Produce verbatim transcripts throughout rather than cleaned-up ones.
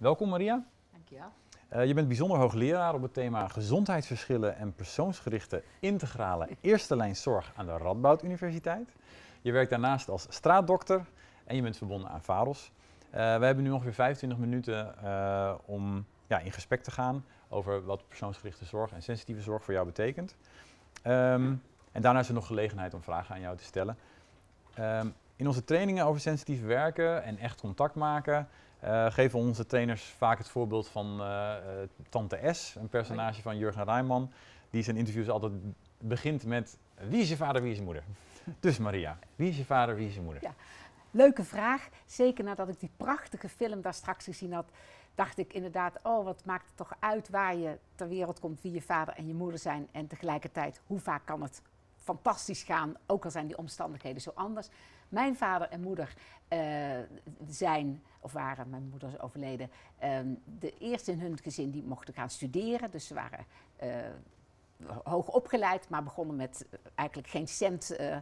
Welkom Maria. Dankjewel. Uh, je bent bijzonder hoogleraar op het thema gezondheidsverschillen en persoonsgerichte integrale eerste lijn zorg aan de Radboud Universiteit. Je werkt daarnaast als straatdokter en je bent verbonden aan VAROS. Uh, we hebben nu ongeveer vijfentwintig minuten uh, om ja, in gesprek te gaan over wat persoonsgerichte zorg en sensitieve zorg voor jou betekent. Um, en daarna is er nog gelegenheid om vragen aan jou te stellen. Um, in onze trainingen over sensitief werken en echt contact maken Uh, geven onze trainers vaak het voorbeeld van uh, uh, Tante S, een personage van Jurgen Rijman, die zijn interviews altijd begint met wie is je vader, wie is je moeder? Dus Maria, wie is je vader, wie is je moeder? Ja, leuke vraag. Zeker nadat ik die prachtige film daar straks gezien had, dacht ik inderdaad, oh wat maakt het toch uit waar je ter wereld komt, wie je vader en je moeder zijn en tegelijkertijd hoe vaak kan het fantastisch gaan, ook al zijn die omstandigheden zo anders. Mijn vader en moeder uh, zijn, of waren, mijn moeder is overleden, uh, de eerste in hun gezin die mochten gaan studeren. Dus ze waren uh, hoog opgeleid, maar begonnen met uh, eigenlijk geen cent uh, uh,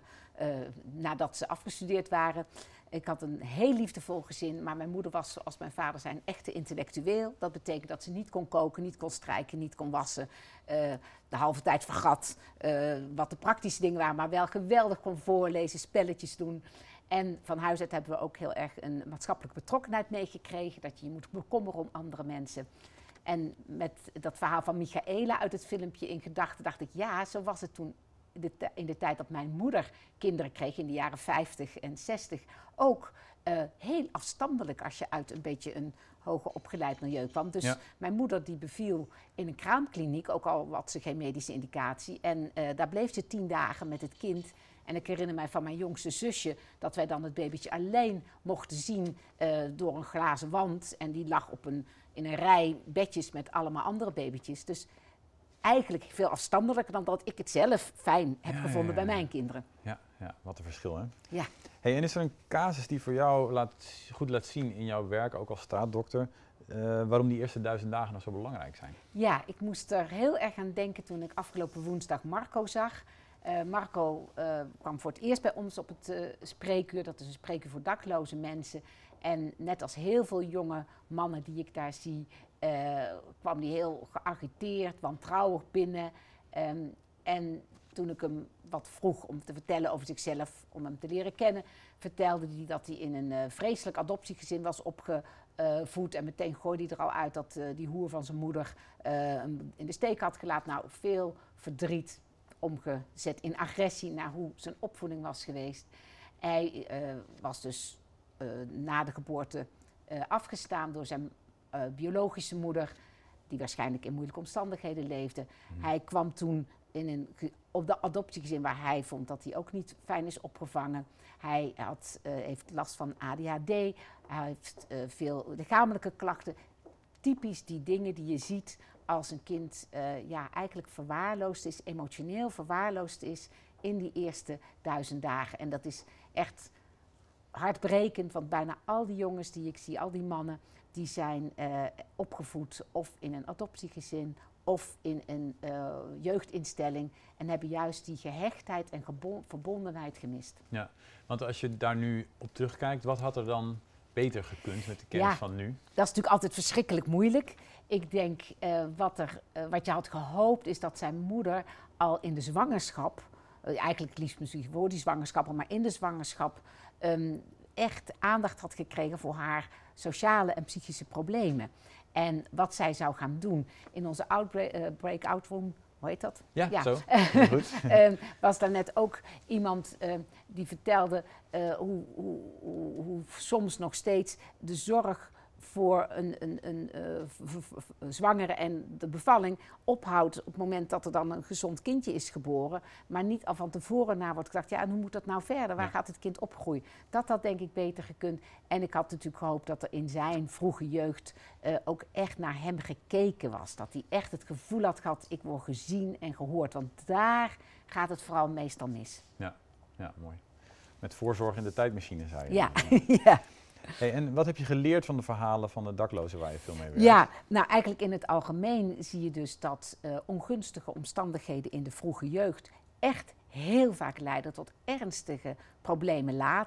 nadat ze afgestudeerd waren. Ik had een heel liefdevol gezin, maar mijn moeder was, zoals mijn vader zei, een echte intellectueel. Dat betekent dat ze niet kon koken, niet kon strijken, niet kon wassen. Uh, de halve tijd vergat uh, wat de praktische dingen waren, maar wel geweldig kon voorlezen, spelletjes doen. En van huis uit hebben we ook heel erg een maatschappelijke betrokkenheid meegekregen. Dat je je moet bekommeren om andere mensen. En met dat verhaal van Michaela uit het filmpje in gedachten dacht ik, ja, zo was het toen de in de tijd dat mijn moeder kinderen kreeg, in de jaren vijftig en zestig, ook uh, heel afstandelijk als je uit een beetje een hoger opgeleid milieu kwam. Dus ja. Mijn moeder die beviel in een kraamkliniek, ook al had ze geen medische indicatie. En uh, daar bleef ze tien dagen met het kind. En ik herinner mij van mijn jongste zusje dat wij dan het babytje alleen mochten zien uh, door een glazen wand. En die lag op een, in een rij bedjes met allemaal andere babytjes. Dus eigenlijk veel afstandelijker dan dat ik het zelf fijn heb ja, gevonden ja, ja. bij mijn kinderen. Ja, ja, wat een verschil hè? Ja. Hey, en is er een casus die voor jou laat, goed laat zien in jouw werk, ook als straatdokter, uh, waarom die eerste duizend dagen nog zo belangrijk zijn? Ja, ik moest er heel erg aan denken toen ik afgelopen woensdag Marco zag. Uh, Marco uh, kwam voor het eerst bij ons op het uh, spreekuur, dat is een spreekuur voor dakloze mensen. En net als heel veel jonge mannen die ik daar zie, uh, kwam hij heel geagiteerd, wantrouwig binnen. Um, en toen ik hem wat vroeg om te vertellen over zichzelf, om hem te leren kennen, vertelde hij dat hij in een uh, vreselijk adoptiegezin was opgevoed. En meteen gooide hij er al uit dat uh, die hoer van zijn moeder uh, hem in de steek had gelaten. Nou, veel verdriet omgezet in agressie naar hoe zijn opvoeding was geweest. Hij uh, was dus uh, na de geboorte uh, afgestaan door zijn uh, biologische moeder, die waarschijnlijk in moeilijke omstandigheden leefde. Mm. Hij kwam toen in een, op de adoptiegezin waar hij vond dat hij ook niet fijn is opgevangen. Hij had, uh, heeft last van A D H D, hij heeft uh, veel lichamelijke klachten. Typisch die dingen die je ziet als een kind uh, ja, eigenlijk verwaarloosd is, emotioneel verwaarloosd is in die eerste duizend dagen. En dat is echt hartbrekend, want bijna al die jongens die ik zie, al die mannen, die zijn uh, opgevoed of in een adoptiegezin of in een uh, jeugdinstelling en hebben juist die gehechtheid en verbondenheid gemist. Ja, want als je daar nu op terugkijkt, wat had er dan beter gekund met de kennis ja, van nu? Dat is natuurlijk altijd verschrikkelijk moeilijk. Ik denk uh, wat, er, uh, wat je had gehoopt is dat zijn moeder al in de zwangerschap, uh, eigenlijk liefst misschien voor die zwangerschappen, maar in de zwangerschap um, echt aandacht had gekregen voor haar sociale en psychische problemen. En wat zij zou gaan doen in onze outbreak, uh, breakout room, hoe heet dat? Ja, ja. Zo. Goed. uh, was daar net ook iemand uh, die vertelde uh, hoe, hoe, hoe, hoe soms nog steeds de zorg voor een, een, een uh, v v v zwangere en de bevalling ophoudt op het moment dat er dan een gezond kindje is geboren, maar niet al van tevoren na wordt gedacht, ja, en hoe moet dat nou verder? Waar ja. gaat het kind opgroeien? Dat had denk ik beter gekund. En ik had natuurlijk gehoopt dat er in zijn vroege jeugd uh, ook echt naar hem gekeken was. Dat hij echt het gevoel had gehad, ik word gezien en gehoord. Want daar gaat het vooral meestal mis. Ja, ja, mooi. Met voorzorg in de tijdmachine, zei je. Ja, ja. Hey, en wat heb je geleerd van de verhalen van de daklozen waar je veel mee werkt? Ja, nou eigenlijk in het algemeen zie je dus dat uh, ongunstige omstandigheden in de vroege jeugd echt heel vaak leiden tot ernstige problemen later.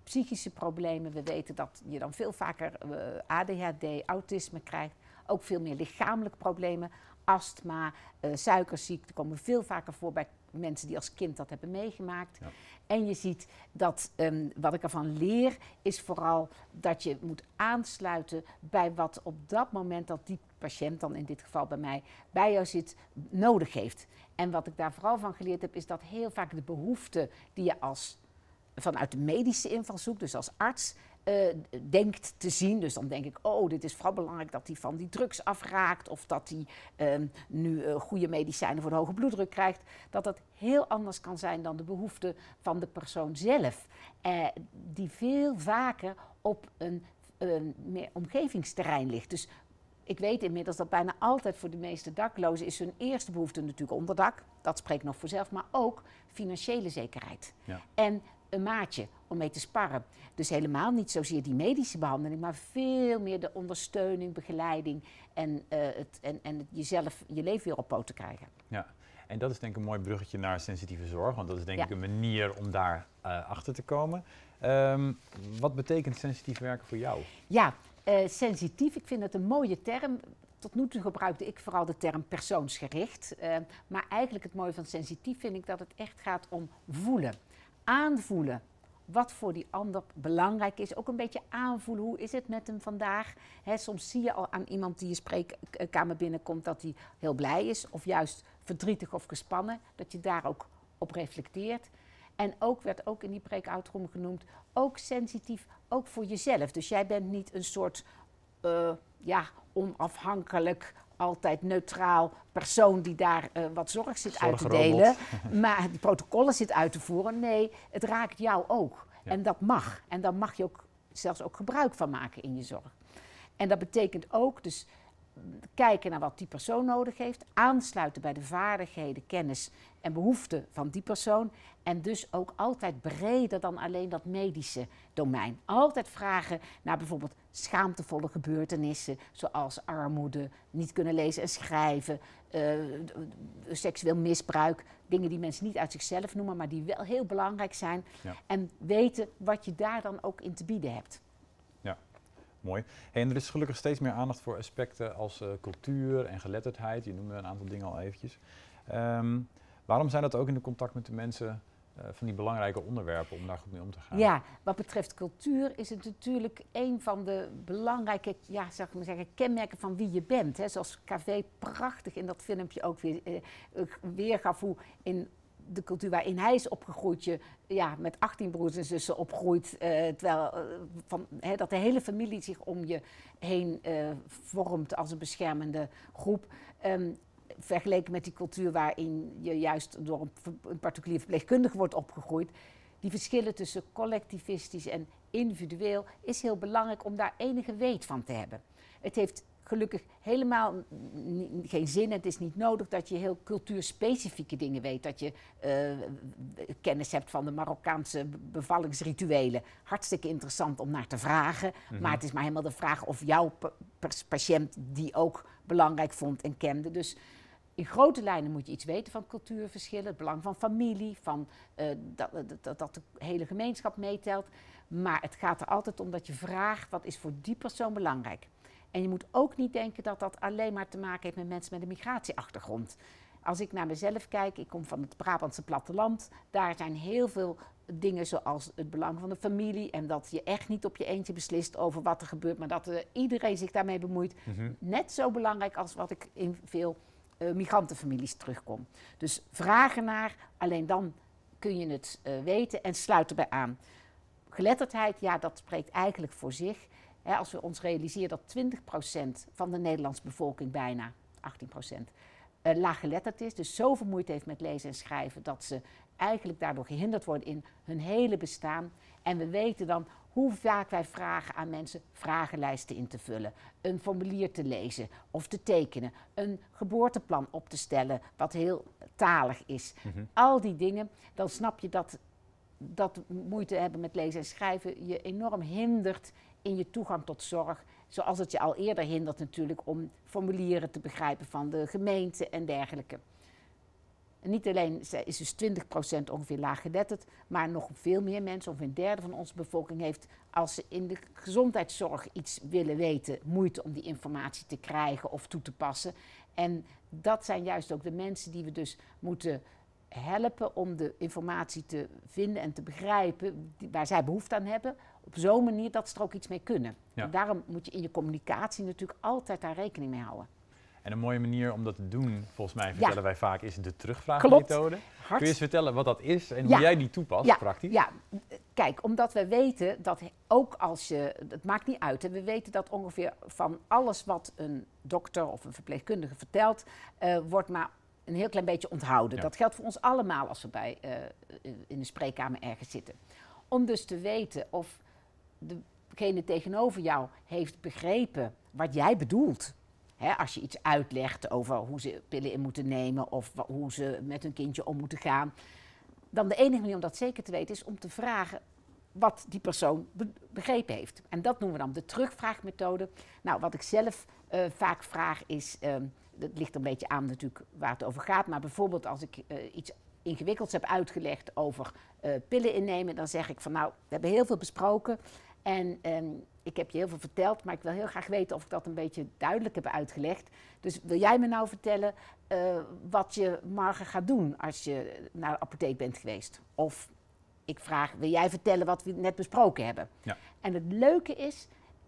psychische problemen. We weten dat je dan veel vaker uh, A D H D, autisme krijgt. Ook veel meer lichamelijke problemen. Astma, uh, suikerziekte komen veel vaker voor bij mensen die als kind dat hebben meegemaakt. Ja. En je ziet dat, um, wat ik ervan leer, is vooral dat je moet aansluiten bij wat op dat moment dat die patiënt, dan in dit geval bij mij, bij jou zit, nodig heeft. En wat ik daar vooral van geleerd heb, is dat heel vaak de behoeften die je als vanuit de medische invalshoek, dus als arts, uh, denkt te zien. Dus dan denk ik, oh, dit is vooral belangrijk dat hij van die drugs afraakt of dat hij uh, nu uh, goede medicijnen voor de hoge bloeddruk krijgt. Dat dat heel anders kan zijn dan de behoeften van de persoon zelf. Uh, die veel vaker op een uh, meer omgevingsterrein ligt. Dus ik weet inmiddels dat bijna altijd voor de meeste daklozen is hun eerste behoefte natuurlijk onderdak. Dat spreekt nog voor zelf, maar ook financiële zekerheid. Ja. En een maatje om mee te sparren. Dus helemaal niet zozeer die medische behandeling, maar veel meer de ondersteuning, begeleiding en, uh, het, en, en het jezelf je leven weer op poten krijgen. Ja, en dat is denk ik een mooi bruggetje naar sensitieve zorg, want dat is denk ja. ik een manier om daar uh, achter te komen. Um, wat betekent sensitief werken voor jou? Ja, uh, sensitief, ik vind het een mooie term. Tot nu toe gebruikte ik vooral de term persoonsgericht. Uh, maar eigenlijk het mooie van sensitief vind ik dat het echt gaat om voelen. Aanvoelen wat voor die ander belangrijk is. Ook een beetje aanvoelen, hoe is het met hem vandaag? He, soms zie je al aan iemand die je spreekkamer binnenkomt dat hij heel blij is. Of juist verdrietig of gespannen. Dat je daar ook op reflecteert. En ook werd ook in die breakout room genoemd, ook sensitief, ook voor jezelf. Dus jij bent niet een soort uh, ja, onafhankelijk, altijd neutraal persoon die daar uh, wat zorg zit uit te delen, maar die protocollen zit uit te voeren. Nee, het raakt jou ook. Ja. En dat mag. En daar mag je ook zelfs ook gebruik van maken in je zorg. En dat betekent ook dus kijken naar wat die persoon nodig heeft, aansluiten bij de vaardigheden, kennis en behoeften van die persoon en dus ook altijd breder dan alleen dat medische domein. Altijd vragen naar bijvoorbeeld schaamtevolle gebeurtenissen zoals armoede, niet kunnen lezen en schrijven, uh, seksueel misbruik, dingen die mensen niet uit zichzelf noemen, maar die wel heel belangrijk zijn. Ja. En weten wat je daar dan ook in te bieden hebt. Ja. Mooi. Hey, en er is gelukkig steeds meer aandacht voor aspecten als uh, cultuur en geletterdheid. Je noemde een aantal dingen al eventjes. Um, waarom zijn dat ook in de contact met de mensen uh, van die belangrijke onderwerpen om daar goed mee om te gaan? Ja, wat betreft cultuur is het natuurlijk een van de belangrijke, ja, zou ik maar zeggen, kenmerken van wie je bent. Hè. Zoals K V prachtig in dat filmpje ook weer uh, weergaf hoe in de cultuur waarin hij is opgegroeid, je ja, met achttien broers en zussen opgroeit, uh, terwijl uh, van, he, dat de hele familie zich om je heen uh, vormt als een beschermende groep. Um, vergeleken met die cultuur waarin je juist door een, een particulier verpleegkundige wordt opgegroeid. Die verschillen tussen collectivistisch en individueel is heel belangrijk om daar enige weet van te hebben. Het heeft gelukkig helemaal geen zin. Het is niet nodig dat je heel cultuurspecifieke dingen weet. Dat je uh, kennis hebt van de Marokkaanse bevallingsrituelen. Hartstikke interessant om naar te vragen. Mm-hmm. Maar het is maar helemaal de vraag of jouw patiënt die ook belangrijk vond en kende. Dus in grote lijnen moet je iets weten van cultuurverschillen. Het belang van familie, van, uh, dat, dat, dat de hele gemeenschap meetelt. Maar het gaat er altijd om dat je vraagt wat is voor die persoon belangrijk. En je moet ook niet denken dat dat alleen maar te maken heeft met mensen met een migratieachtergrond. Als ik naar mezelf kijk, ik kom van het Brabantse platteland. Daar zijn heel veel dingen zoals het belang van de familie. En dat je echt niet op je eentje beslist over wat er gebeurt. Maar dat uh, iedereen zich daarmee bemoeit. Mm-hmm. Net zo belangrijk als wat ik in veel uh, migrantenfamilies terugkom. Dus vragen naar, alleen dan kun je het uh, weten en sluit erbij aan. Geletterdheid, ja, dat spreekt eigenlijk voor zich. He, als we ons realiseren dat twintig procent van de Nederlandse bevolking, bijna achttien procent, uh, laaggeletterd is. Dus zoveel moeite heeft met lezen en schrijven dat ze eigenlijk daardoor gehinderd worden in hun hele bestaan. En we weten dan hoe vaak wij vragen aan mensen vragenlijsten in te vullen, een formulier te lezen of te tekenen, een geboorteplan op te stellen wat heel talig is. Mm-hmm. Al die dingen, dan snap je dat, dat moeite hebben met lezen en schrijven je enorm hindert in je toegang tot zorg, zoals het je al eerder hindert natuurlijk om formulieren te begrijpen van de gemeente en dergelijke. En niet alleen is dus twintig procent ongeveer laaggeletterd, maar nog veel meer mensen, ongeveer een derde van onze bevolking heeft, als ze in de gezondheidszorg iets willen weten, moeite om die informatie te krijgen of toe te passen. En dat zijn juist ook de mensen die we dus moeten helpen om de informatie te vinden en te begrijpen die, waar zij behoefte aan hebben, op zo'n manier dat ze er ook iets mee kunnen. Ja. En daarom moet je in je communicatie natuurlijk altijd daar rekening mee houden. En een mooie manier om dat te doen, volgens mij vertellen Ja. wij vaak, is de terugvraagmethode. Hart. Kun je eens vertellen wat dat is en Ja. hoe jij die toepast, Ja, praktisch? ja, kijk, omdat we weten dat ook als je, het maakt niet uit, hè, we weten dat ongeveer van alles wat een dokter of een verpleegkundige vertelt, uh, wordt maar een heel klein beetje onthouden. Ja. Dat geldt voor ons allemaal als we bij, uh, in de spreekkamer ergens zitten. Om dus te weten of degene tegenover jou heeft begrepen wat jij bedoelt. Hè, als je iets uitlegt over hoe ze pillen in moeten nemen of hoe ze met hun kindje om moeten gaan. Dan de enige manier om dat zeker te weten is om te vragen wat die persoon be begrepen heeft. En dat noemen we dan de terugvraagmethode. Nou, wat ik zelf uh, vaak vraag is, uh, dat ligt er een beetje aan natuurlijk waar het over gaat, maar bijvoorbeeld als ik uh, iets ingewikkelds heb uitgelegd over uh, pillen innemen, dan zeg ik van nou, we hebben heel veel besproken en um, ik heb je heel veel verteld, maar ik wil heel graag weten of ik dat een beetje duidelijk heb uitgelegd. Dus wil jij me nou vertellen uh, wat je morgen gaat doen als je naar de apotheek bent geweest? Of ik vraag, wil jij vertellen wat we net besproken hebben? Ja. En het leuke is,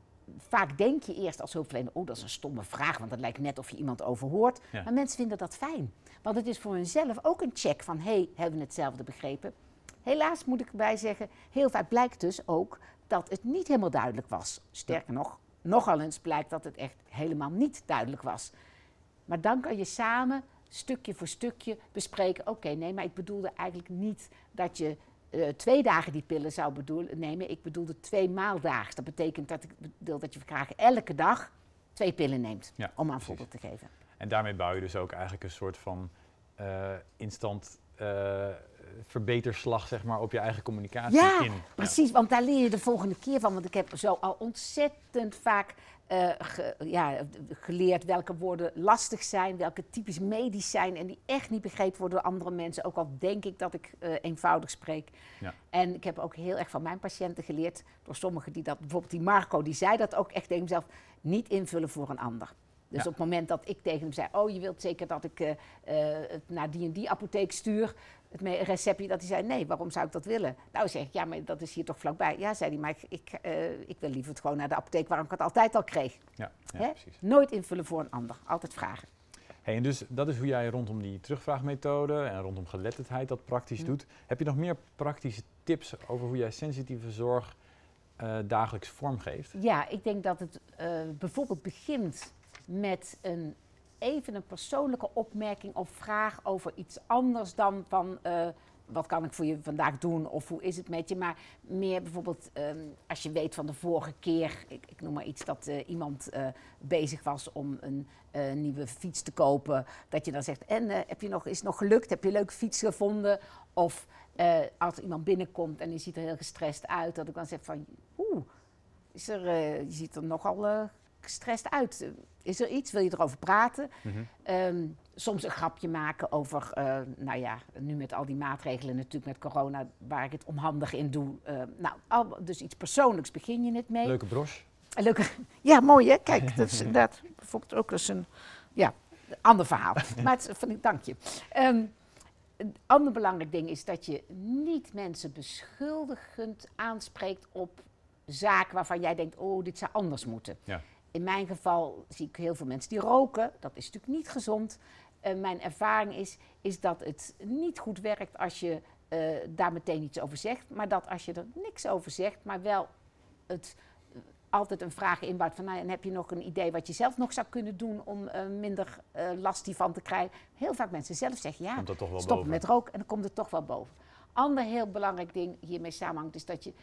vaak denk je eerst als hulpverlener, oh dat is een stomme vraag, want dat lijkt net of je iemand overhoort. Ja. Maar mensen vinden dat fijn. Want het is voor hunzelf ook een check van, hé, hey, hebben we hetzelfde begrepen? Helaas moet ik erbij zeggen, heel vaak blijkt dus ook dat het niet helemaal duidelijk was. Sterker nog, nogal eens blijkt dat het echt helemaal niet duidelijk was. Maar dan kan je samen, stukje voor stukje, bespreken, oké, okay, nee, maar ik bedoelde eigenlijk niet dat je uh, twee dagen die pillen zou bedoelen, nemen. Ik bedoelde twee maal daags. Dat betekent dat ik bedoel dat je graag elke dag twee pillen neemt, ja, om maar een precies. voorbeeld te geven. En daarmee bouw je dus ook eigenlijk een soort van uh, instant uh, verbeterslag, zeg maar, op je eigen communicatie ja, in. Precies, ja. Want daar leer je de volgende keer van. Want ik heb zo al ontzettend vaak uh, ge, ja, geleerd welke woorden lastig zijn, welke typisch medisch zijn en die echt niet begrepen worden door andere mensen. Ook al denk ik dat ik uh, eenvoudig spreek. Ja. En ik heb ook heel erg van mijn patiënten geleerd, door sommigen die dat, bijvoorbeeld die Marco, die zei dat ook echt tegen hemzelf, niet invullen voor een ander. Dus ja. Op het moment dat ik tegen hem zei, oh je wilt zeker dat ik uh, uh, het naar die en die apotheek stuur, het receptje, dat hij zei, nee, waarom zou ik dat willen? Nou zeg ik, ja, maar dat is hier toch vlakbij. Ja, zei hij, maar ik, ik, uh, ik wil liever het gewoon naar de apotheek waarom ik het altijd al kreeg. Ja, ja, precies. Nooit invullen voor een ander, altijd vragen. Hey, en dus dat is hoe jij rondom die terugvraagmethode en rondom geletterdheid dat praktisch hm. doet. Heb je nog meer praktische tips over hoe jij sensitieve zorg uh, dagelijks vormgeeft? Ja, ik denk dat het uh, bijvoorbeeld begint met een, even een persoonlijke opmerking of vraag over iets anders dan van uh, wat kan ik voor je vandaag doen of hoe is het met je. Maar meer bijvoorbeeld um, als je weet van de vorige keer, ik, ik noem maar iets, dat uh, iemand uh, bezig was om een uh, nieuwe fiets te kopen. Dat je dan zegt, en uh, heb je nog, is het nog gelukt? Heb je een leuke fiets gevonden? Of uh, als iemand binnenkomt en die ziet er heel gestrest uit, dat ik dan zeg van, oeh, is er, uh, je ziet er nogal uh, gestrest uit. Is er iets? Wil je erover praten? Mm-hmm. um, soms een grapje maken over, uh, nou ja, nu met al die maatregelen natuurlijk met corona, waar ik het onhandig in doe. Uh, nou, al, dus iets persoonlijks begin je het mee. Leuke broche. Uh, leuke, ja, mooi hè? Kijk, dat is inderdaad bijvoorbeeld ook eens een, ja, ander verhaal. Maar het, van, dank je. Um, een ander belangrijk ding is dat je niet mensen beschuldigend aanspreekt op zaken waarvan jij denkt, oh, dit zou anders moeten. Ja. In mijn geval zie ik heel veel mensen die roken. Dat is natuurlijk niet gezond. Uh, mijn ervaring is, is dat het niet goed werkt als je uh, daar meteen iets over zegt. Maar dat als je er niks over zegt, maar wel het, uh, altijd een vraag inbouwt van, nou, en heb je nog een idee wat je zelf nog zou kunnen doen om uh, minder uh, last hiervan te krijgen. Heel vaak mensen zelf zeggen, ja, stoppen met roken en dan komt het toch wel boven. Ander heel belangrijk ding hiermee samenhangt is dat je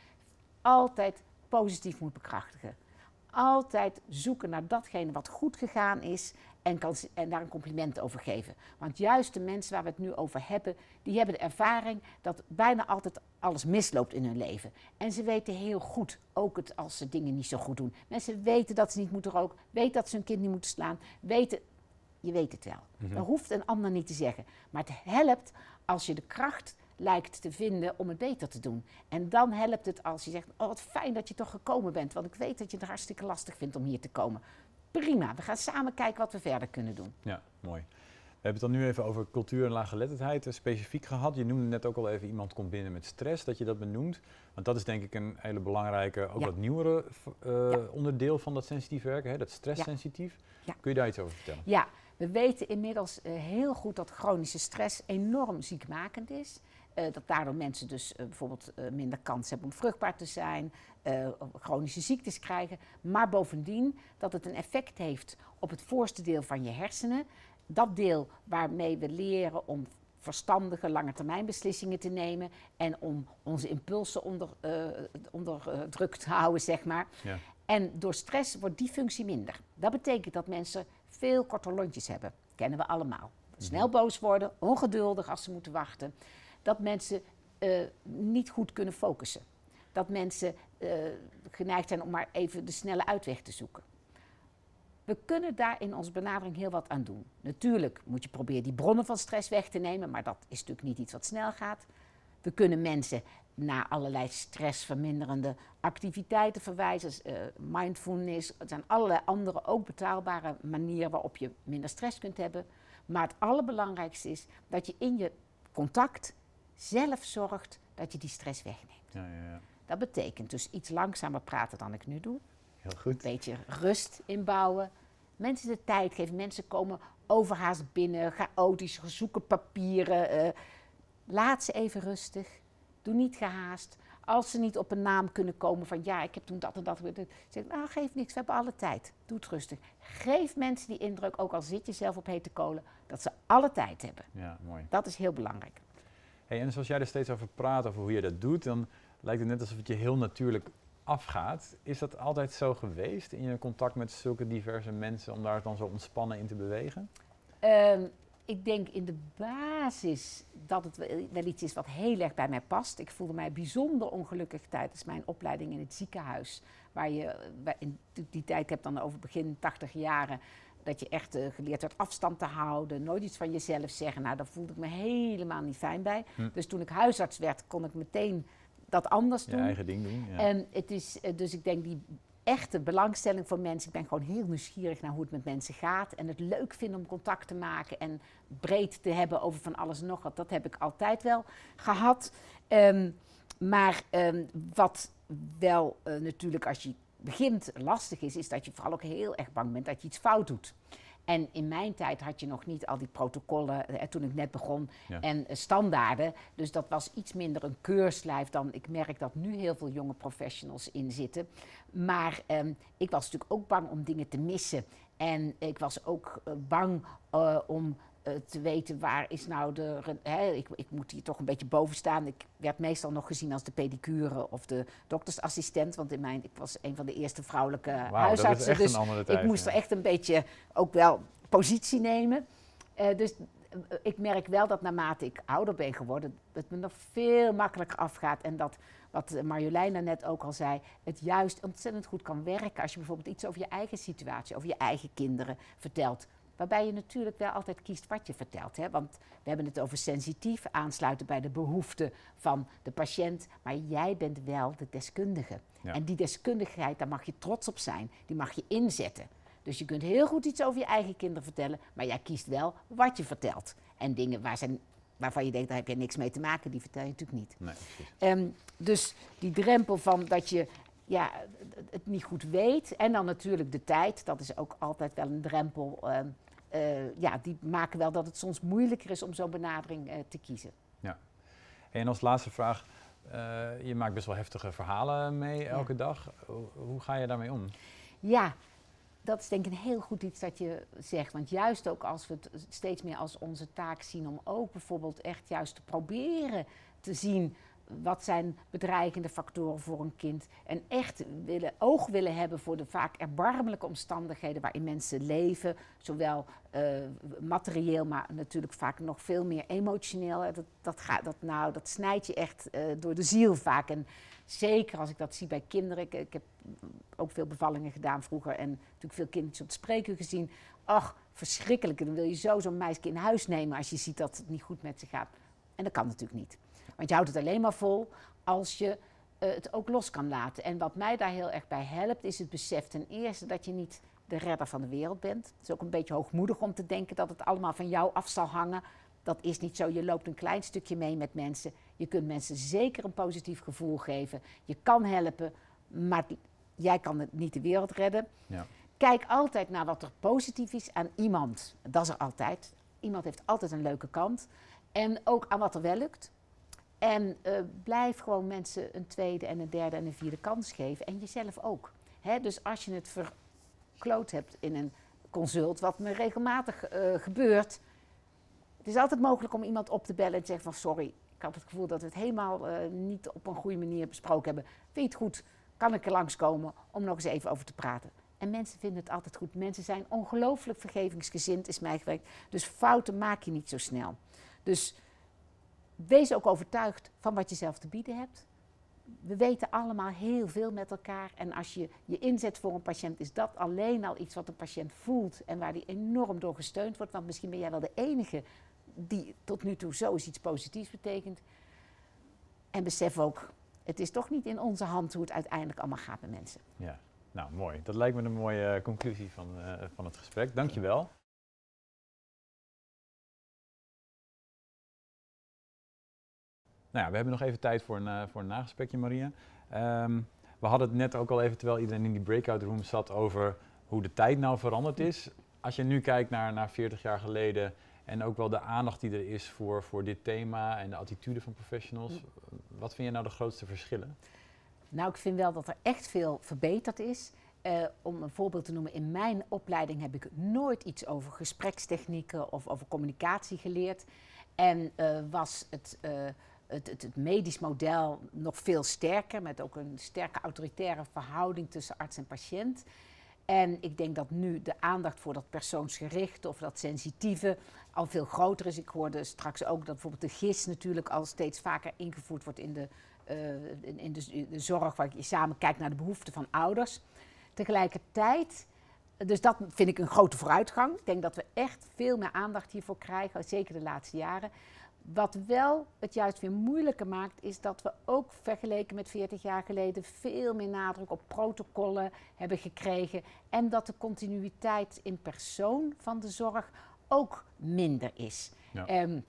altijd positief moet bekrachtigen. Altijd zoeken naar datgene wat goed gegaan is en, kan, en daar een compliment over geven. Want juist de mensen waar we het nu over hebben, die hebben de ervaring dat bijna altijd alles misloopt in hun leven. En ze weten heel goed, ook het als ze dingen niet zo goed doen. Mensen weten dat ze niet moeten roken, weten dat ze hun kind niet moeten slaan, weten je weet het wel. Mm-hmm. Dat hoeft een ander niet te zeggen. Maar het helpt als je de kracht lijkt te vinden om het beter te doen. En dan helpt het als je zegt, oh wat fijn dat je toch gekomen bent. Want ik weet dat je het hartstikke lastig vindt om hier te komen. Prima, we gaan samen kijken wat we verder kunnen doen. Ja, mooi. We hebben het dan nu even over cultuur en laaggeletterdheid uh, specifiek gehad. Je noemde net ook al even, iemand komt binnen met stress, dat je dat benoemt. Want dat is denk ik een hele belangrijke, ook ja. wat nieuwere uh, ja. onderdeel van dat sensitief werken, hè? Dat stresssensitief. Ja. Kun je daar iets over vertellen? Ja, we weten inmiddels uh, heel goed dat chronische stress enorm ziekmakend is. Uh, dat daardoor mensen dus uh, bijvoorbeeld uh, minder kans hebben om vruchtbaar te zijn, uh, chronische ziektes krijgen. Maar bovendien dat het een effect heeft op het voorste deel van je hersenen. Dat deel waarmee we leren om verstandige langetermijnbeslissingen te nemen en om onze impulsen onder, uh, onder uh, druk te houden, zeg maar. Ja. En door stress wordt die functie minder. Dat betekent dat mensen veel korter lontjes hebben. Dat kennen we allemaal. Snel boos worden, ongeduldig als ze moeten wachten. Dat mensen uh, niet goed kunnen focussen. Dat mensen uh, geneigd zijn om maar even de snelle uitweg te zoeken. We kunnen daar in onze benadering heel wat aan doen. Natuurlijk moet je proberen die bronnen van stress weg te nemen, maar dat is natuurlijk niet iets wat snel gaat. We kunnen mensen naar allerlei stressverminderende activiteiten verwijzen. Uh, mindfulness, er zijn allerlei andere ook betaalbare manieren waarop je minder stress kunt hebben. Maar het allerbelangrijkste is dat je in je contact zelf zorgt dat je die stress wegneemt. Ja, ja, ja. Dat betekent dus iets langzamer praten dan ik nu doe. Heel goed. Een beetje rust inbouwen. Mensen de tijd geven. Mensen komen overhaast binnen, chaotisch, zoeken papieren. Uh, laat ze even rustig. Doe niet gehaast. Als ze niet op een naam kunnen komen van ja, ik heb toen dat en dat. Zeg, nou, geef niks, we hebben alle tijd. Doe het rustig. Geef mensen die indruk, ook al zit je zelf op hete kolen, dat ze alle tijd hebben. Ja, mooi. Dat is heel belangrijk. Hey, en zoals jij er steeds over praat, over hoe je dat doet, dan lijkt het net alsof het je heel natuurlijk afgaat. Is dat altijd zo geweest in je contact met zulke diverse mensen om daar dan zo ontspannen in te bewegen? Um, ik denk in de basis dat het wel iets is wat heel erg bij mij past. Ik voelde mij bijzonder ongelukkig tijdens mijn opleiding in het ziekenhuis. Waar je in die tijd hebt dan over begin tachtig jaren. Dat je echt uh, geleerd werd afstand te houden, nooit iets van jezelf zeggen. Nou, daar voelde ik me helemaal niet fijn bij. Hm. Dus toen ik huisarts werd, kon ik meteen dat anders doen. Je eigen ding doen. Ja. En het is, uh, dus ik denk die echte belangstelling voor mensen. Ik ben gewoon heel nieuwsgierig naar hoe het met mensen gaat. En het leuk vinden om contact te maken en breed te hebben over van alles en nog wat. Dat heb ik altijd wel gehad. Um, maar um, wat wel uh, natuurlijk als je begint lastig is, is dat je vooral ook heel erg bang bent dat je iets fout doet. En in mijn tijd had je nog niet al die protocollen, eh, toen ik net begon, ja. en uh, standaarden. Dus dat was iets minder een keurslijf dan ik merk dat nu heel veel jonge professionals in zitten. Maar um, ik was natuurlijk ook bang om dingen te missen. En ik was ook uh, bang uh, om uh, te weten waar is nou de... Hè, ik, ik moet hier toch een beetje boven staan. Ik werd meestal nog gezien als de pedicure of de doktersassistent. Want in mijn, ik was een van de eerste vrouwelijke wow, huisartsen. Dat is echt dus een andere tijd, ik moest ja. er echt een beetje ook wel positie nemen. Uh, dus uh, ik merk wel dat naarmate ik ouder ben geworden, het me nog veel makkelijker afgaat. En dat, wat Marjolein net ook al zei, het juist ontzettend goed kan werken als je bijvoorbeeld iets over je eigen situatie, over je eigen kinderen vertelt. Waarbij je natuurlijk wel altijd kiest wat je vertelt. Hè? Want we hebben het over sensitief, aansluiten bij de behoeften van de patiënt. Maar jij bent wel de deskundige. Ja. En die deskundigheid, daar mag je trots op zijn. Die mag je inzetten. Dus je kunt heel goed iets over je eigen kinderen vertellen. Maar jij kiest wel wat je vertelt. En dingen waar zijn, waarvan je denkt, daar heb je niks mee te maken, die vertel je natuurlijk niet. Nee, um, dus die drempel van dat je ja, het niet goed weet. En dan natuurlijk de tijd. Dat is ook altijd wel een drempel. Um, Uh, ja, die maken wel dat het soms moeilijker is om zo'n benadering uh, te kiezen. Ja. En als laatste vraag, uh, je maakt best wel heftige verhalen mee elke ja. dag. Hoe, hoe ga je daarmee om? Ja, dat is denk ik een heel goed iets dat je zegt. Want juist ook als we het steeds meer als onze taak zien om ook bijvoorbeeld echt juist te proberen te zien wat zijn bedreigende factoren voor een kind? En echt willen, oog willen hebben voor de vaak erbarmelijke omstandigheden waarin mensen leven. Zowel uh, materieel, maar natuurlijk vaak nog veel meer emotioneel. Dat, dat, gaat, dat, nou, dat snijdt je echt uh, door de ziel vaak. En zeker als ik dat zie bij kinderen. Ik, ik heb ook veel bevallingen gedaan vroeger en natuurlijk veel kindjes op de spreekuur gezien. Ach, verschrikkelijk. Dan wil je zo zo'n meisje in huis nemen als je ziet dat het niet goed met ze gaat. En dat kan natuurlijk niet. Want je houdt het alleen maar vol als je uh, het ook los kan laten. En wat mij daar heel erg bij helpt, is het besef ten eerste dat je niet de redder van de wereld bent. Het is ook een beetje hoogmoedig om te denken dat het allemaal van jou af zal hangen. Dat is niet zo. Je loopt een klein stukje mee met mensen. Je kunt mensen zeker een positief gevoel geven. Je kan helpen, maar jij kan het niet de wereld redden. Ja. Kijk altijd naar wat er positief is aan iemand. Dat is er altijd. Iemand heeft altijd een leuke kant. En ook aan wat er wel lukt. En uh, blijf gewoon mensen een tweede en een derde en een vierde kans geven. En jezelf ook. Hè? Dus als je het verkloot hebt in een consult, wat me regelmatig uh, gebeurt. Het is altijd mogelijk om iemand op te bellen en te zeggen van sorry, ik had het gevoel dat we het helemaal uh, niet op een goede manier besproken hebben. Vind je het goed? Kan ik er langskomen om nog eens even over te praten? En mensen vinden het altijd goed. Mensen zijn ongelooflijk vergevingsgezind, is mij gewerkt. Dus fouten maak je niet zo snel. Dus wees ook overtuigd van wat je zelf te bieden hebt. We weten allemaal heel veel met elkaar. En als je je inzet voor een patiënt, is dat alleen al iets wat een patiënt voelt. En waar die enorm door gesteund wordt. Want misschien ben jij wel de enige die tot nu toe zo eens iets positiefs betekent. En besef ook, het is toch niet in onze hand hoe het uiteindelijk allemaal gaat met mensen. Ja, nou mooi. Dat lijkt me een mooie uh, conclusie van, uh, van het gesprek. Dank je wel. Nou ja, we hebben nog even tijd voor een, uh, voor een nagesprekje, Maria. Um, we hadden het net ook al even, terwijl iedereen in die breakout room zat, over hoe de tijd nou veranderd is. Als je nu kijkt naar, naar veertig jaar geleden en ook wel de aandacht die er is voor, voor dit thema en de attitude van professionals, ja. Wat vind je nou de grootste verschillen? Nou, ik vind wel dat er echt veel verbeterd is. Uh, om een voorbeeld te noemen, in mijn opleiding heb ik nooit iets over gesprekstechnieken of over communicatie geleerd. En uh, was het... Uh, Het, het, het medisch model nog veel sterker, met ook een sterke autoritaire verhouding tussen arts en patiënt. En ik denk dat nu de aandacht voor dat persoonsgerichte of dat sensitieve al veel groter is. Ik hoorde straks ook dat bijvoorbeeld de G I S natuurlijk al steeds vaker ingevoerd wordt in de, uh, in, in de, de zorg, waar je samen kijkt naar de behoeften van ouders. Tegelijkertijd, dus dat vind ik een grote vooruitgang. Ik denk dat we echt veel meer aandacht hiervoor krijgen, zeker de laatste jaren. Wat wel het juist weer moeilijker maakt, is dat we ook vergeleken met veertig jaar geleden veel meer nadruk op protocollen hebben gekregen. En dat de continuïteit in persoon van de zorg ook minder is. Ja. Um,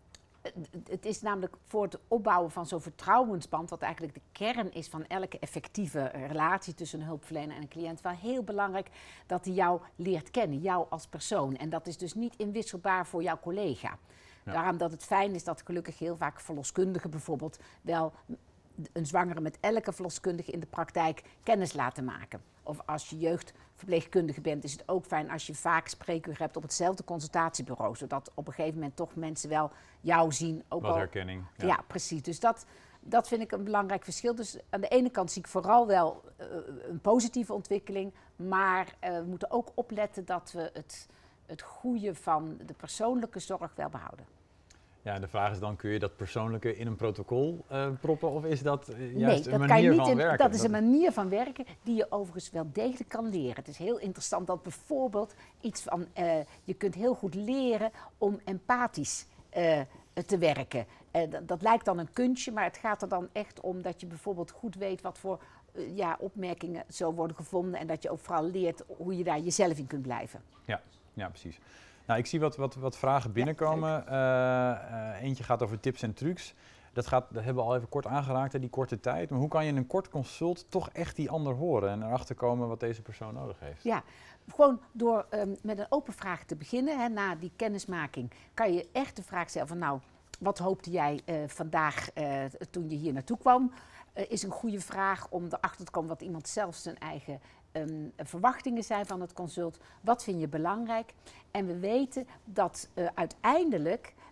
het is namelijk voor het opbouwen van zo'n vertrouwensband, wat eigenlijk de kern is van elke effectieve relatie tussen een hulpverlener en een cliënt, wel heel belangrijk dat hij jou leert kennen, jou als persoon. En dat is dus niet inwisselbaar voor jouw collega. Ja. Daarom dat het fijn is dat gelukkig heel vaak verloskundigen bijvoorbeeld wel een zwangere met elke verloskundige in de praktijk kennis laten maken. Of als je jeugdverpleegkundige bent, is het ook fijn als je vaak spreekuur hebt op hetzelfde consultatiebureau. Zodat op een gegeven moment toch mensen wel jou zien. Ook Wat al, herkenning. Ja, ja precies. Dus dat, dat vind ik een belangrijk verschil. Dus aan de ene kant zie ik vooral wel uh, een positieve ontwikkeling. Maar uh, we moeten ook opletten dat we het... het goede van de persoonlijke zorg wel behouden. Ja, de vraag is dan, kun je dat persoonlijke in een protocol uh, proppen of is dat uh, juist nee, een dat manier kan je niet van in, werken? Dat is een manier van werken die je overigens wel degelijk kan leren. Het is heel interessant dat bijvoorbeeld iets van, uh, je kunt heel goed leren om empathisch uh, te werken. Uh, dat, dat lijkt dan een kunstje, maar het gaat er dan echt om dat je bijvoorbeeld goed weet wat voor uh, ja, opmerkingen zo worden gevonden en dat je ook vooral leert hoe je daar jezelf in kunt blijven. Ja. Ja, precies. Nou, ik zie wat, wat, wat vragen binnenkomen. Ja, uh, uh, eentje gaat over tips en trucs. Dat, gaat, dat hebben we al even kort aangeraakt, hè, die korte tijd. Maar hoe kan je in een kort consult toch echt die ander horen en erachter komen wat deze persoon nodig heeft? Ja, gewoon door um, met een open vraag te beginnen, hè, na die kennismaking, kan je echt de vraag stellen van nou, wat hoopte jij uh, vandaag uh, toen je hier naartoe kwam? Uh, is een goede vraag om erachter te komen wat iemand zelf zijn eigen Um, verwachtingen zijn van het consult. Wat vind je belangrijk? En we weten dat uh, uiteindelijk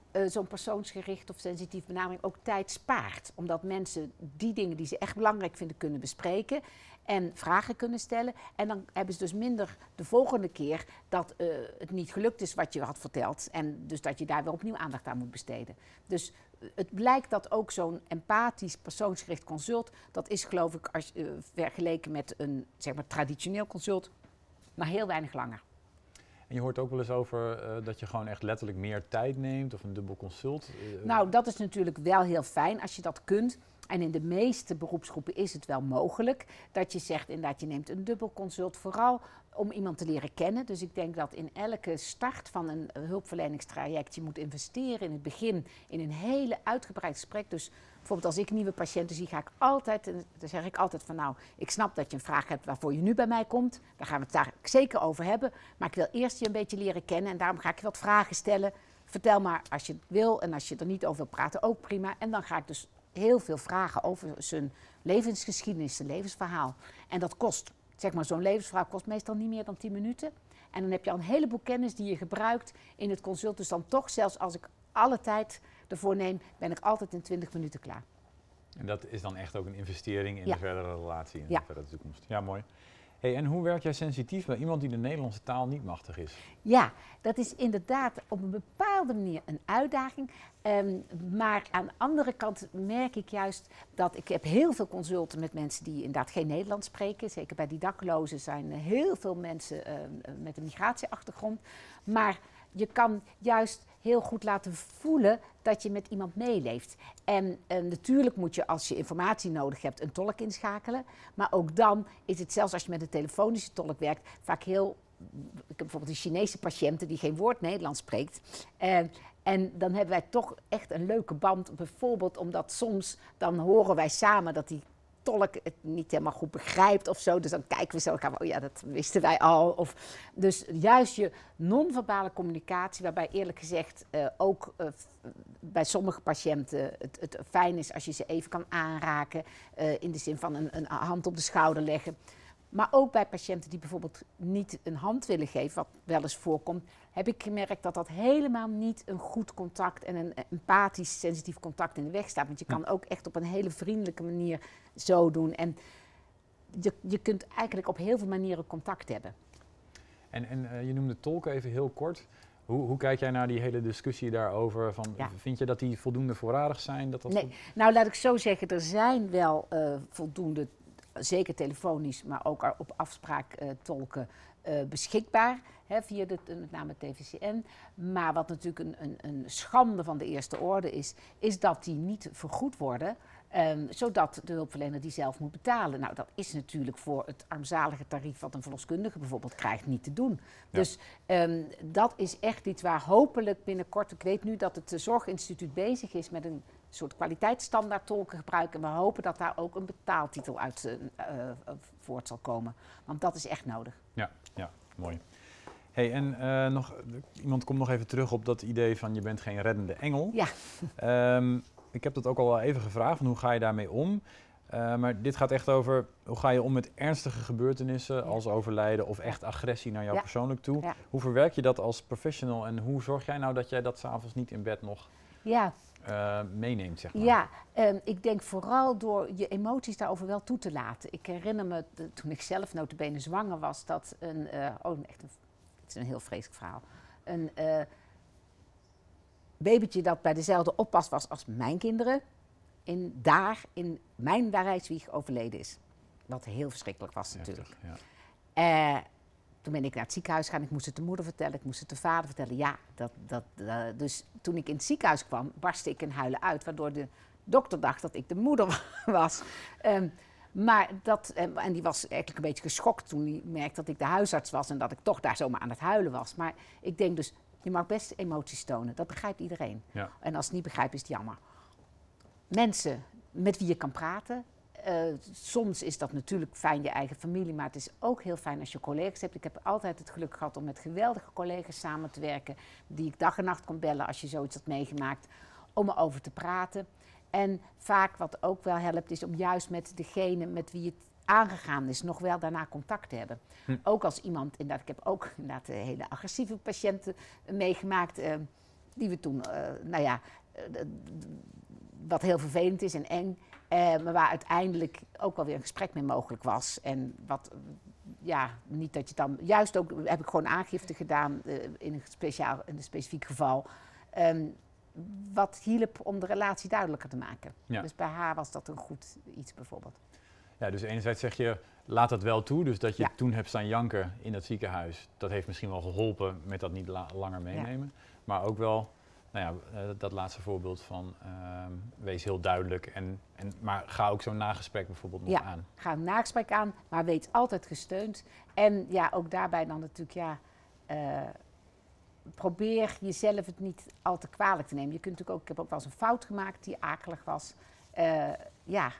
uh, zo'n persoonsgericht of sensitief benadering ook tijd spaart. Omdat mensen die dingen die ze echt belangrijk vinden kunnen bespreken en vragen kunnen stellen. En dan hebben ze dus minder de volgende keer dat uh, het niet gelukt is wat je had verteld. En dus dat je daar weer opnieuw aandacht aan moet besteden. Dus uh, het blijkt dat ook zo'n empathisch persoonsgericht consult, dat is geloof ik als, uh, vergeleken met een zeg maar, traditioneel consult, maar heel weinig langer. En je hoort ook wel eens over uh, dat je gewoon echt letterlijk meer tijd neemt of een dubbel consult. Uh, nou, dat is natuurlijk wel heel fijn als je dat kunt. En in de meeste beroepsgroepen is het wel mogelijk dat je zegt inderdaad je neemt een dubbel consult, vooral om iemand te leren kennen. Dus ik denk dat in elke start van een hulpverleningstraject je moet investeren in het begin in een hele uitgebreid gesprek. Dus bijvoorbeeld als ik nieuwe patiënten zie, ga ik altijd, en dan zeg ik altijd van nou, ik snap dat je een vraag hebt waarvoor je nu bij mij komt. Daar gaan we het daar zeker over hebben. Maar ik wil eerst je een beetje leren kennen en daarom ga ik je wat vragen stellen. Vertel maar als je het wil en als je er niet over wil praten ook prima. En dan ga ik dus heel veel vragen over zijn levensgeschiedenis, zijn levensverhaal. En dat kost, zeg maar zo'n levensverhaal kost meestal niet meer dan tien minuten. En dan heb je al een heleboel kennis die je gebruikt in het consult. Dus dan toch, zelfs als ik alle tijd ervoor neem, ben ik altijd in twintig minuten klaar. En dat is dan echt ook een investering in ja. de verdere relatie, in ja. de verdere toekomst. Ja, mooi. Hey, en hoe werk jij sensitief bij iemand die de Nederlandse taal niet machtig is? Ja, dat is inderdaad op een bepaalde manier een uitdaging. Um, maar aan de andere kant merk ik juist dat ik heb heel veel consulten met mensen die inderdaad geen Nederlands spreken. Zeker bij die daklozen zijn er heel veel mensen uh, met een migratieachtergrond. Maar je kan juist heel goed laten voelen dat je met iemand meeleeft. En uh, natuurlijk moet je als je informatie nodig hebt een tolk inschakelen. Maar ook dan is het zelfs als je met een telefonische tolk werkt vaak heel... Ik heb bijvoorbeeld een Chinese patiënte die geen woord Nederlands spreekt. Uh, en dan hebben wij toch echt een leuke band. Bijvoorbeeld omdat soms dan horen wij samen dat die tolk het niet helemaal goed begrijpt of zo. Dus dan kijken we zo, gaan we, oh ja, dat wisten wij al. Of, dus juist je non-verbale communicatie, waarbij eerlijk gezegd uh, ook uh, bij sommige patiënten het, het fijn is als je ze even kan aanraken. Uh, in de zin van een, een hand op de schouder leggen. Maar ook bij patiënten die bijvoorbeeld niet een hand willen geven, wat wel eens voorkomt, heb ik gemerkt dat dat helemaal niet een goed contact en een empathisch, sensitief contact in de weg staat. Want je kan ook echt op een hele vriendelijke manier zo doen. En je, je kunt eigenlijk op heel veel manieren contact hebben. En, en uh, je noemde tolken even heel kort. Hoe, hoe kijk jij naar die hele discussie daarover? Van, ja. Vind je dat die voldoende voorradig zijn? Dat dat nee, nou laat ik zo zeggen, er zijn wel uh, voldoende, zeker telefonisch, maar ook op afspraak uh, tolken uh, beschikbaar. Hè, via de, met name T V C N. Maar wat natuurlijk een, een, een schande van de eerste orde is, is dat die niet vergoed worden. Um, zodat de hulpverlener die zelf moet betalen. Nou, dat is natuurlijk voor het armzalige tarief wat een verloskundige bijvoorbeeld krijgt niet te doen. Ja. Dus um, dat is echt iets waar hopelijk binnenkort, ik weet nu dat het Zorginstituut bezig is met een soort kwaliteitsstandaard tolken gebruiken. En we hopen dat daar ook een betaaltitel uit uh, uh, voort zal komen. Want dat is echt nodig. Ja, ja, mooi. Hey, en uh, nog, iemand komt nog even terug op dat idee van je bent geen reddende engel. Ja. Um, ik heb dat ook al even gevraagd, van hoe ga je daarmee om? Uh, maar dit gaat echt over, hoe ga je om met ernstige gebeurtenissen ja. als overlijden of echt agressie naar jou ja. persoonlijk toe? Ja. Hoe verwerk je dat als professional en hoe zorg jij nou dat jij dat 's avonds niet in bed nog ja. uh, meeneemt, zeg maar? Ja, um, ik denk vooral door je emoties daarover wel toe te laten. Ik herinner me, de, toen ik zelf nota bene zwanger was, dat een, uh, oh echt een, het is een heel vreselijk verhaal, een uh, babytje dat bij dezelfde oppas was als mijn kinderen, in, daar in mijn Rijswieg overleden is. Wat heel verschrikkelijk was natuurlijk. Ja, ja. Uh, toen ben ik naar het ziekenhuis gegaan, ik moest het de moeder vertellen, ik moest het de vader vertellen. Ja, dat, dat, uh, dus toen ik in het ziekenhuis kwam, barstte ik in huilen uit, waardoor de dokter dacht dat ik de moeder was. Um, maar dat, uh, en die was eigenlijk een beetje geschokt toen hij merkte dat ik de huisarts was en dat ik toch daar zomaar aan het huilen was. Maar ik denk dus, je mag best emoties tonen, dat begrijpt iedereen. Ja. En als het niet begrijpt, is het jammer. Mensen met wie je kan praten. Uh, soms is dat natuurlijk fijn, je eigen familie, maar het is ook heel fijn als je collega's hebt. Ik heb altijd het geluk gehad om met geweldige collega's samen te werken, die ik dag en nacht kon bellen als je zoiets had meegemaakt, om erover te praten. En vaak wat ook wel helpt, is om juist met degene met wie het aangegaan is, nog wel daarna contact te hebben. Hm. Ook als iemand, inderdaad, ik heb ook inderdaad hele agressieve patiënten meegemaakt. Uh, die we toen, uh, nou ja, uh, wat heel vervelend is en eng, uh, maar waar uiteindelijk ook wel weer een gesprek mee mogelijk was. En wat, ja, niet dat je dan, juist ook heb ik gewoon aangifte gedaan uh, in, een speciaal, in een specifiek geval. Um, wat hielp om de relatie duidelijker te maken. Ja. Dus bij haar was dat een goed iets bijvoorbeeld. Ja, dus enerzijds zeg je, laat dat wel toe. Dus dat je ja. toen hebt staan janken in dat ziekenhuis, dat heeft misschien wel geholpen met dat niet la langer meenemen. Ja. Maar ook wel, nou ja, uh, dat laatste voorbeeld van, uh, wees heel duidelijk. En, en, maar ga ook zo'n nagesprek bijvoorbeeld nog ja, aan. Ga een nagesprek aan, maar wees altijd gesteund. En ja, ook daarbij dan natuurlijk, ja... Uh, probeer jezelf het niet al te kwalijk te nemen. Je kunt natuurlijk ook, ik heb ook wel eens een fout gemaakt die akelig was. Uh, ja,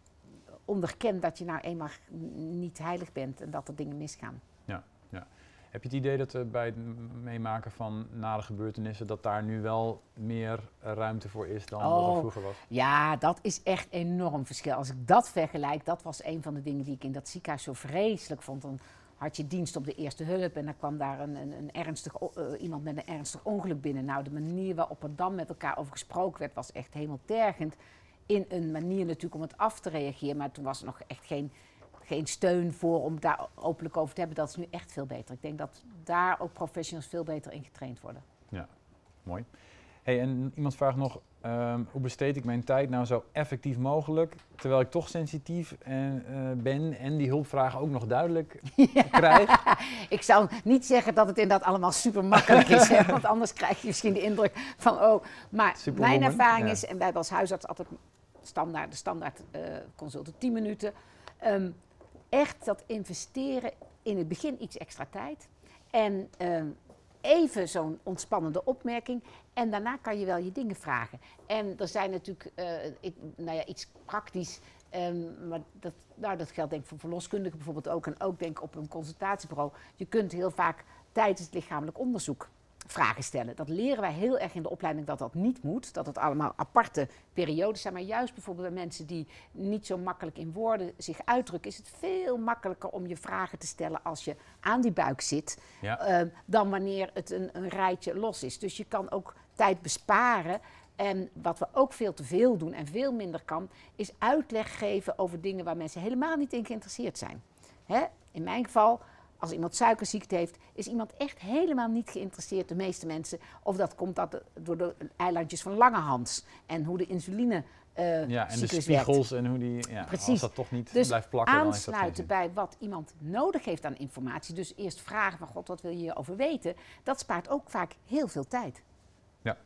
onderken dat je nou eenmaal niet heilig bent en dat er dingen misgaan. Ja, ja. Heb je het idee dat uh, bij het meemaken van nare gebeurtenissen, dat daar nu wel meer ruimte voor is dan oh, wat er vroeger was? Ja, dat is echt enorm verschil. Als ik dat vergelijk, dat was een van de dingen die ik in dat ziekenhuis zo vreselijk vond. Dan had je dienst op de eerste hulp en dan kwam daar een, een, een ernstig, uh, iemand met een ernstig ongeluk binnen. Nou, de manier waarop er dan met elkaar over gesproken werd, was echt hemeltergend. In een manier natuurlijk om het af te reageren, maar toen was er nog echt geen, geen steun voor om daar openlijk over te hebben. Dat is nu echt veel beter. Ik denk dat daar ook professionals veel beter in getraind worden. Ja, mooi. Hey, en iemand vraagt nog, um, hoe besteed ik mijn tijd nou zo effectief mogelijk, terwijl ik toch sensitief en, uh, ben en die hulpvragen ook nog duidelijk ja. krijg? Ik zou niet zeggen dat het inderdaad allemaal super makkelijk is, hè, want anders krijg je misschien de indruk van, oh, maar mijn ervaring ja. is, en wij hebben als huisarts altijd standaard, de standaard uh, consulten tien minuten, um, echt dat investeren in het begin iets extra tijd en um, even zo'n ontspannende opmerking en daarna kan je wel je dingen vragen. En er zijn natuurlijk uh, ik, nou ja, iets praktisch, um, maar dat, nou, dat geldt denk ik voor verloskundigen bijvoorbeeld ook en ook denk ik op een consultatiebureau. Je kunt heel vaak tijdens het lichamelijk onderzoek vragen stellen. Dat leren wij heel erg in de opleiding dat dat niet moet, dat het allemaal aparte periodes zijn. Maar juist bijvoorbeeld bij mensen die niet zo makkelijk in woorden zich uitdrukken, is het veel makkelijker om je vragen te stellen als je aan die buik zit, ja. uh, dan wanneer het een, een rijtje los is. Dus je kan ook tijd besparen. En wat we ook veel te veel doen en veel minder kan, is uitleg geven over dingen waar mensen helemaal niet in geïnteresseerd zijn. Hè? In mijn geval, als iemand suikerziekte heeft, is iemand echt helemaal niet geïnteresseerd, de meeste mensen. Of dat komt dat door de eilandjes van Langerhans en hoe de insuline uh, ja, en de cyclus spiegels werkt. En hoe die, ja, precies. Als dat toch niet dus blijft plakken, dan is dat aansluiten bij wat iemand nodig heeft aan informatie. Dus eerst vragen van God, wat wil je hierover weten? Dat spaart ook vaak heel veel tijd. Ja,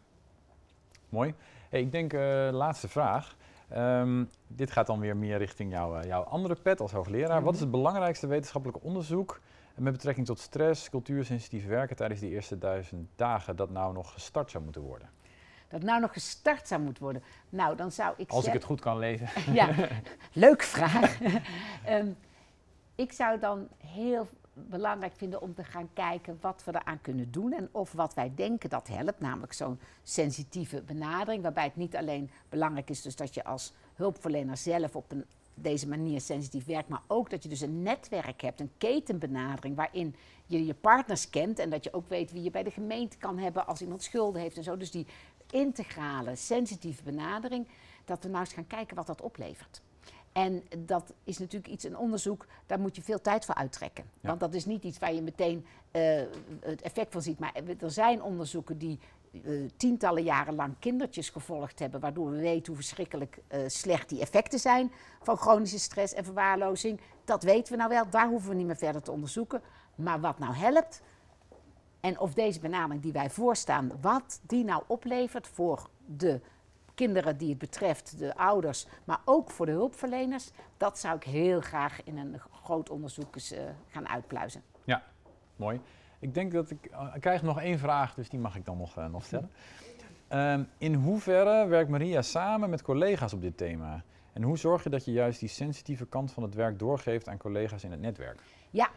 mooi. Hey, ik denk, uh, laatste vraag. Um, dit gaat dan weer meer richting jou, uh, jouw andere pet als hoogleraar. Mm-hmm. Wat is het belangrijkste wetenschappelijke onderzoek met betrekking tot stress, cultuursensitief werken tijdens die eerste duizend dagen dat nou nog gestart zou moeten worden? Dat nou nog gestart zou moeten worden? Nou, dan zou ik Als zeggen, ik het goed kan lezen. Ja, leuke vraag. um, ik zou dan heel belangrijk vinden om te gaan kijken wat we eraan kunnen doen en of wat wij denken dat helpt, namelijk zo'n sensitieve benadering, waarbij het niet alleen belangrijk is dus dat je als hulpverlener zelf op een, deze manier sensitief werkt, maar ook dat je dus een netwerk hebt, een ketenbenadering waarin je je partners kent en dat je ook weet wie je bij de gemeente kan hebben als iemand schulden heeft en zo. Dus die integrale, sensitieve benadering, dat we nou eens gaan kijken wat dat oplevert. En dat is natuurlijk iets, een onderzoek, daar moet je veel tijd voor uittrekken. Ja. Want dat is niet iets waar je meteen uh, het effect van ziet. Maar er zijn onderzoeken die uh, tientallen jaren lang kindertjes gevolgd hebben, waardoor we weten hoe verschrikkelijk uh, slecht die effecten zijn van chronische stress en verwaarlozing. Dat weten we nou wel, daar hoeven we niet meer verder te onderzoeken. Maar wat nou helpt, en of deze benadering die wij voorstaan, wat die nou oplevert voor de kinderen die het betreft, de ouders, maar ook voor de hulpverleners, dat zou ik heel graag in een groot onderzoek eens uh, gaan uitpluizen. Ja, mooi. Ik denk dat ik, uh, ik krijg nog één vraag, dus die mag ik dan nog, uh, nog stellen. Um, in hoeverre werkt Maria samen met collega's op dit thema? En hoe zorg je dat je juist die sensitieve kant van het werk doorgeeft aan collega's in het netwerk? Ja. Dat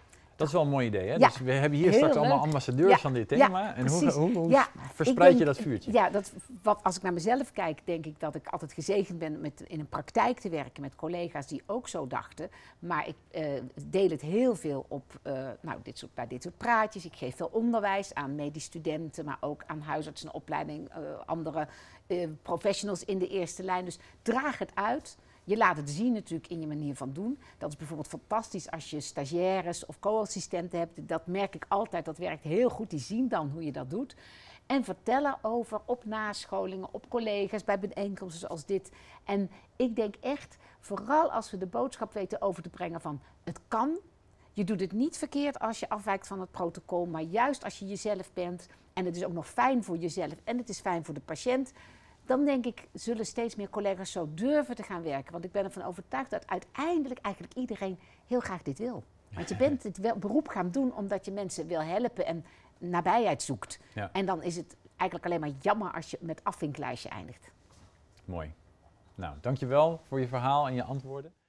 Dat is wel een mooi idee, hè? Ja, Dus we hebben hier heel straks allemaal leuk. ambassadeurs Ja, van dit ja, thema. en hoe, precies. hoe, hoe Ja, verspreid ik je denk- dat vuurtje? Ja, dat, wat, als ik naar mezelf kijk, denk ik dat ik altijd gezegend ben met in een praktijk te werken met collega's die ook zo dachten. Maar ik eh, deel het heel veel op eh, nou, dit soort, bij dit soort praatjes. Ik geef veel onderwijs aan medisch studenten, maar ook aan huisartsenopleiding, eh, andere eh, professionals in de eerste lijn. Dus draag het uit. Je laat het zien natuurlijk in je manier van doen. Dat is bijvoorbeeld fantastisch als je stagiaires of co-assistenten hebt. Dat merk ik altijd, dat werkt heel goed. Die zien dan hoe je dat doet. En vertellen over op nascholingen, op collega's, bij bijeenkomsten zoals dit. En ik denk echt, vooral als we de boodschap weten over te brengen van het kan. Je doet het niet verkeerd als je afwijkt van het protocol, maar juist als je jezelf bent. En het is ook nog fijn voor jezelf en het is fijn voor de patiënt. Dan denk ik, zullen steeds meer collega's zo durven te gaan werken. Want ik ben ervan overtuigd dat uiteindelijk eigenlijk iedereen heel graag dit wil. Want je bent het wel, beroep gaan doen omdat je mensen wil helpen en nabijheid zoekt. Ja. En dan is het eigenlijk alleen maar jammer als je met afvinklijstje eindigt. Mooi. Nou, dankjewel voor je verhaal en je antwoorden.